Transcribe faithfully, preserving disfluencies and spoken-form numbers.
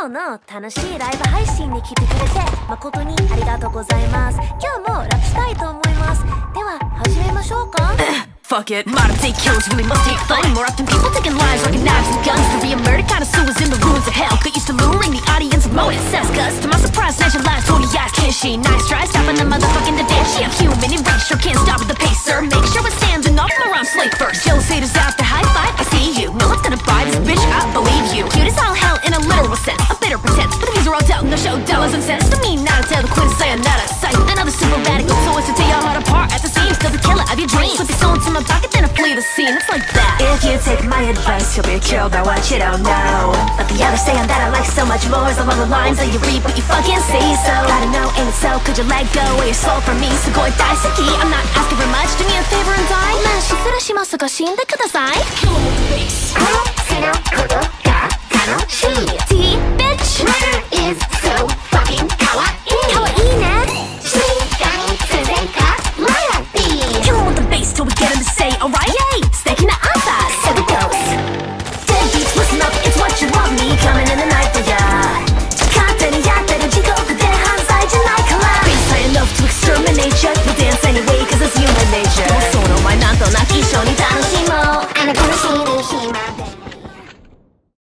日の楽しいライブ配信に来てくれて誠にありがとうございます。今日もラップしたいと思います。では始めましょうか。 Fuck it, modern day kills really must take fun. More often people taking lives like knives and guns. To be a murder connoisseur is in the ruins of hell. Get used to luring the audience with motive says Gus. To my surprise, nation lies, totally eyes, can't she? Nice try, stopping the motherfucking the dance. She a human erasure, can't stop at the pacer. Make sure it's standing off from around slate first. Jealous haters out to high five, I see you. No one's gonna buy this bitch, I believe you. Cute as all hell in a literal sense, a bitter pretense. But the views are all doubt, no show dollars and cents. To me, not to tell the queen, saying not a sight. Another super radical, so as to tear your heart apart at the seams. Still the killer of your dreams. Put the soul into my pocket, then I flee the scene. It's like that. If you take my advice, you'll be killed by what you don't know. But the other saying that I like so much more is along the lines that you reap what you fucking see. So gotta know, ain't it so? Could you let go of your soul for me? So go and die, Saki. I'm not asking for much. Do me a favor and die. まあ失礼しますが死んでください。 Kill 'em with the bass.